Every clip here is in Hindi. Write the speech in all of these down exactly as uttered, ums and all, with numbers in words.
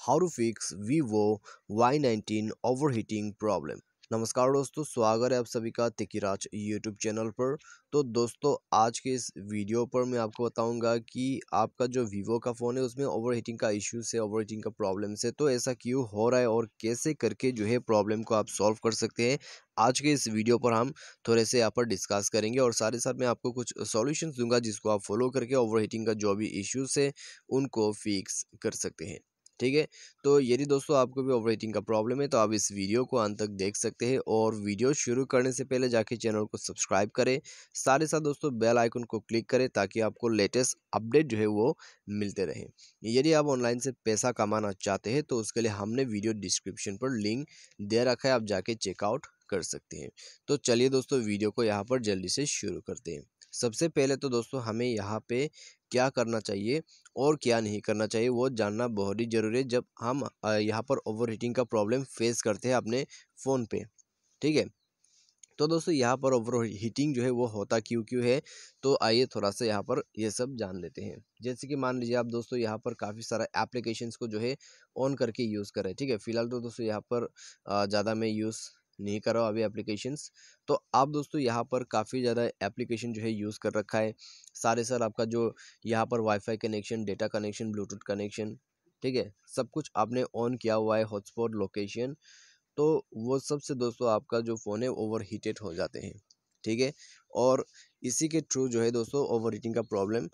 How to fix Vivo Y nineteen overheating problem. नमस्कार दोस्तों, स्वागत है आप सभी का तिकिराज यूट्यूब चैनल पर। तो दोस्तों, आज के इस वीडियो पर मैं आपको बताऊंगा कि आपका जो वीवो का फ़ोन है उसमें ओवरहीटिंग का इश्यू से, ओवरहीटिंग का प्रॉब्लम से, तो ऐसा क्यों हो रहा है और कैसे करके जो है प्रॉब्लम को आप सॉल्व कर सकते हैं। आज के इस वीडियो पर हम थोड़े से यहाँ पर डिस्कस करेंगे और साथ ही साथ मैं आपको कुछ सॉल्यूशंस दूंगा जिसको आप फॉलो करके ओवरहीटिंग का जो भी इश्यूज है उनको फिक्स कर सकते हैं। ठीक है, तो यदि दोस्तों आपको भी ओवरहीटिंग का प्रॉब्लम है तो आप इस वीडियो को अंत तक देख सकते हैं और वीडियो शुरू करने से पहले जाके चैनल को सब्सक्राइब करें। साथ ही साथ दोस्तों बेल आइकन को क्लिक करें ताकि आपको लेटेस्ट अपडेट जो है वो मिलते रहे। यदि आप ऑनलाइन से पैसा कमाना चाहते हैं तो उसके लिए हमने वीडियो डिस्क्रिप्शन पर लिंक दे रखा है, आप जाके चेकआउट कर सकते हैं। तो चलिए दोस्तों, वीडियो को यहाँ पर जल्दी से शुरू करते हैं। सबसे पहले तो दोस्तों हमें यहाँ पे क्या करना चाहिए और क्या नहीं करना चाहिए वो जानना बहुत ही ज़रूरी है जब हम यहाँ पर ओवरहीटिंग का प्रॉब्लम फेस करते हैं अपने फ़ोन पे। ठीक है, तो दोस्तों यहाँ पर ओवर हीटिंग जो है वो होता क्यों क्यों है, तो आइए थोड़ा सा यहाँ पर ये सब जान लेते हैं। जैसे कि मान लीजिए आप दोस्तों यहाँ पर काफ़ी सारा एप्लीकेशंस को जो है ऑन करके यूज़ करें। ठीक है, फिलहाल तो दोस्तों यहाँ पर ज़्यादा मैं यूज़ नहीं कर रहा हूँ अभी एप्लीकेशंस। तो आप दोस्तों यहाँ पर काफ़ी ज़्यादा एप्लीकेशन जो है यूज़ कर रखा है। सारे सर आपका जो यहाँ पर WiFi connection, data connection, Bluetooth connection, ठीक है, सब कुछ आपने ऑन किया हुआ है, हॉटस्पॉट, लोकेशन। तो वो सबसे दोस्तों आपका जो फ़ोन है ओवर हीटेड हो जाते हैं। ठीक है, और इसी के थ्रू जो है दोस्तों ओवर हीटिंग का प्रॉब्लम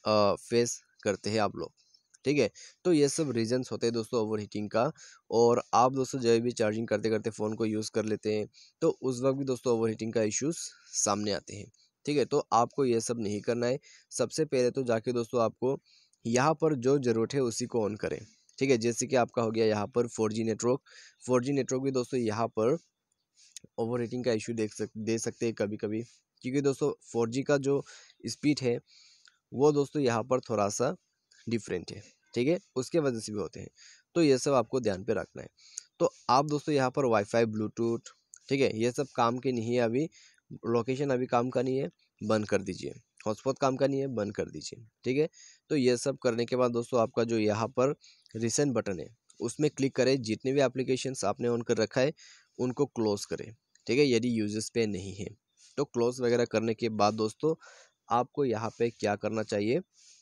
फेस करते हैं आप लोग। ठीक है, तो ये सब रीजंस होते हैं दोस्तों ओवर हीटिंग का। और आप दोस्तों जब भी चार्जिंग करते करते फ़ोन को यूज़ कर लेते हैं तो उस वक्त भी दोस्तों ओवर हीटिंग का इश्यूज सामने आते हैं। ठीक है, तो आपको ये सब नहीं करना है। सबसे पहले तो जाके दोस्तों आपको यहाँ पर जो ज़रूरत है उसी को ऑन करें। ठीक है, जैसे कि आपका हो गया यहाँ पर four G network. Four G network भी दोस्तों यहाँ पर ओवरहीटिंग का इशू देख सक दे सकते हैं कभी कभी, क्योंकि दोस्तों फोर जी का जो स्पीड है वो दोस्तों यहाँ पर थोड़ा सा डिफरेंट है। ठीक है, उसके वजह से भी होते हैं। तो ये सब आपको ध्यान पे रखना है। तो आप दोस्तों यहाँ पर वाईफाई, ब्लूटूथ, ठीक है, ये सब काम के नहीं है अभी। लोकेशन अभी काम का नहीं है, बंद कर दीजिए। हॉटस्पॉट काम का नहीं है, बंद कर दीजिए। ठीक है, तो ये सब करने के बाद दोस्तों आपका जो यहाँ पर रिसेंट बटन है उसमें क्लिक करें। जितने भी एप्लीकेशंस आपने ऑन कर रखा है उनको क्लोज करें। ठीक है, यदि यूजर्स पे नहीं है तो क्लोज वगैरह करने के बाद दोस्तों आपको यहाँ पे क्या करना चाहिए,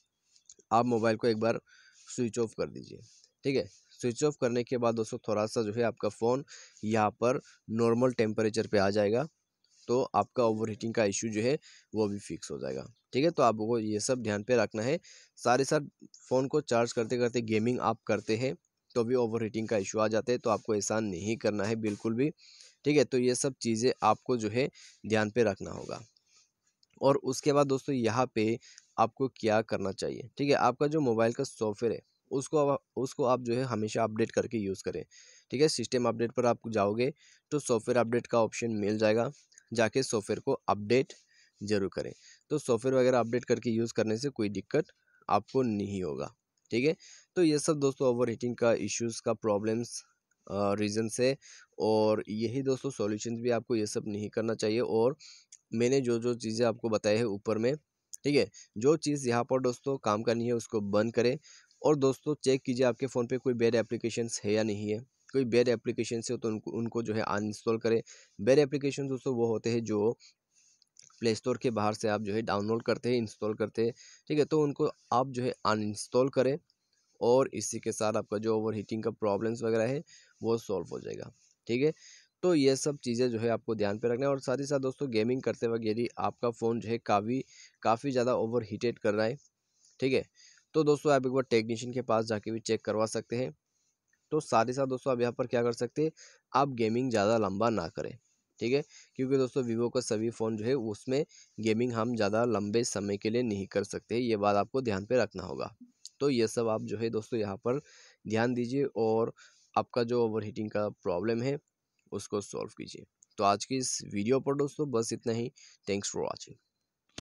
आप मोबाइल को एक बार स्विच ऑफ कर दीजिए। ठीक है, स्विच ऑफ करने के बाद दोस्तों थोड़ा सा जो है आपका फ़ोन यहाँ पर नॉर्मल टेम्परेचर पे आ जाएगा, तो आपका ओवरहीटिंग का इशू जो है वो भी फिक्स हो जाएगा। ठीक है, तो आपको ये सब ध्यान पे रखना है। सारे साथ फ़ोन को चार्ज करते करते गेमिंग आप करते हैं तो भी ओवरहीटिंग का इशू आ जाते हैं, तो आपको ऐसा नहीं करना है बिल्कुल भी। ठीक है, तो ये सब चीज़ें आपको जो है ध्यान पे रखना होगा। और उसके बाद दोस्तों यहाँ पे आपको क्या करना चाहिए, ठीक है, आपका जो मोबाइल का सॉफ्टवेयर है उसको आप उसको आप जो है हमेशा अपडेट करके यूज़ करें। ठीक है, सिस्टम अपडेट पर आप जाओगे तो सॉफ्टवेयर अपडेट का ऑप्शन मिल जाएगा, जाके सॉफ्टवेयर को अपडेट जरूर करें। तो सॉफ्टवेयर वगैरह अपडेट करके यूज़ करने से कोई दिक्कत आपको नहीं होगा। ठीक है, तो ये सब दोस्तों ओवर हीटिंग का इश्यूज़ का प्रॉब्लम्स रीज़न से, और यही दोस्तों सॉल्यूशंस भी आपको ये सब नहीं करना चाहिए। और मैंने जो जो चीज़ें आपको बताई है ऊपर में, ठीक है, जो चीज़ यहाँ पर दोस्तों काम करनी है उसको बंद करें। और दोस्तों चेक कीजिए आपके फ़ोन पे कोई बैड एप्लीकेशंस है या नहीं है। कोई बैड एप्लीकेशन है तो उनको उनको जो है अनइंस्टॉल करें। बैड एप्लीकेशन दोस्तों वो होते हैं जो प्ले स्टोर के बाहर से आप जो है डाउनलोड करते हैं, इंस्टॉल करते हैं। ठीक है, तो उनको आप जो है अनइंस्टॉल करें और इसी के साथ आपका जो ओवर हीटिंग का प्रॉब्लम्स वगैरह है वो सॉल्व हो जाएगा। ठीक है, तो ये सब चीज़ें जो है आपको ध्यान पे रखना है। और साथ ही साथ दोस्तों गेमिंग करते वक्त यदि आपका फ़ोन जो है काफ़ी काफ़ी ज़्यादा ओवर हीटेड कर रहा है, ठीक है, तो दोस्तों आप एक बार टेक्नीशियन के पास जाके भी चेक करवा सकते हैं। तो साथ ही साथ दोस्तों आप यहाँ पर क्या कर सकते हैं, आप गेमिंग ज़्यादा लंबा ना करें। ठीक है, क्योंकि दोस्तों वीवो का सभी फ़ोन जो है उसमें गेमिंग हम ज़्यादा लंबे समय के लिए नहीं कर सकते, ये बात आपको ध्यान पे रखना होगा। तो ये सब आप जो है दोस्तों यहाँ पर ध्यान दीजिए और आपका जो ओवर हीटिंग का प्रॉब्लम है उसको सॉल्व कीजिए। तो आज की इस वीडियो पर दोस्तों बस इतना ही। Thanks for watching.